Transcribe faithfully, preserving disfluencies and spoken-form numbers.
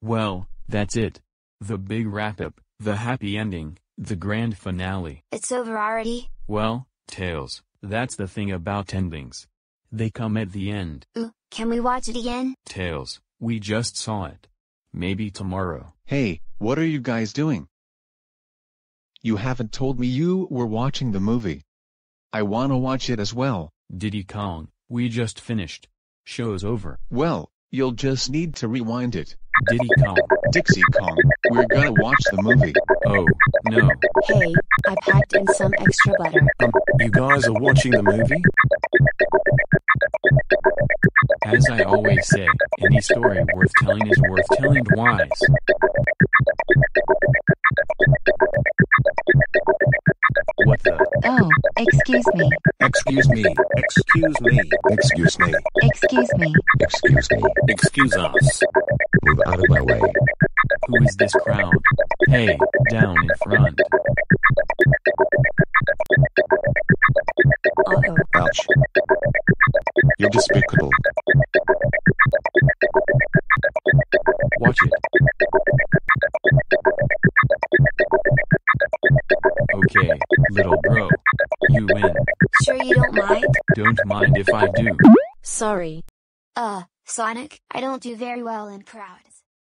Well, that's it. The big wrap-up, the happy ending, the grand finale. It's over already? Well, Tails, that's the thing about endings. They come at the end. Ooh, can we watch it again? Tails, we just saw it. Maybe tomorrow. Hey, what are you guys doing? You haven't told me you were watching the movie. I wanna watch it as well. Diddy Kong, we just finished. Show's over. Well, you'll just need to rewind it. Diddy Kong. Dixie Kong, we're gonna watch the movie. Oh, no. Hey, I packed in some extra butter. Um, you guys are watching the movie? As I always say, any story worth telling is worth telling twice. What the? Oh, excuse me. Excuse me. Excuse me. Excuse me. Excuse me. Excuse me. Excuse us. Move out of my way. Who is this crowd? Hey, down in front. Uh-oh. Ouch. You're despicable. Watch it. Okay, little bro. You win. Sure you don't mind? Don't mind if I do. Sorry. Uh, Sonic, I don't do very well in crowd.